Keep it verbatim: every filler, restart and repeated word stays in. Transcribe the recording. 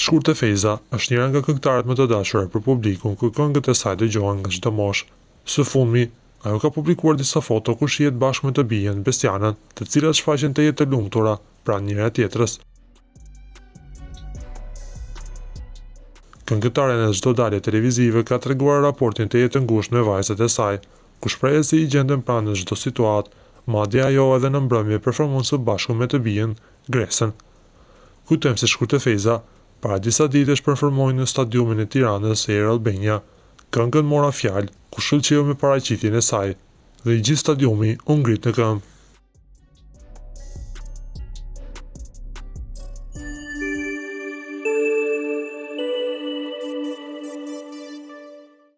Shkurte Feza është njëra nga këngëtarët më të dashura për publikun, ku këngët e saj dëgjohen nga çdo moshë. Së fundmi, ajo ka publikuar disa foto ku shihet bashkë me të bijën Bestianën, të cilat shfaqen të jetë të lumtura pranë njëra tjetrës. Këngëtarja në çdo dalje televizive ka treguar raportin të jetë të ngushtë me vajzat e saj, ku shprehet se i gjenden pranë në çdo situatë, madje ajo edhe në mbrëmje performon së bashku me të bijën Gresën. Kujtojmë se Shkurte Feza para disa ditësh performoi në stadiumin e Tiranës Air Albania. Këngën mora fjalë, ku shkëlqeu me paraqitjen e saj, dhe i gjithë stadiumi u ngrit në këmbë.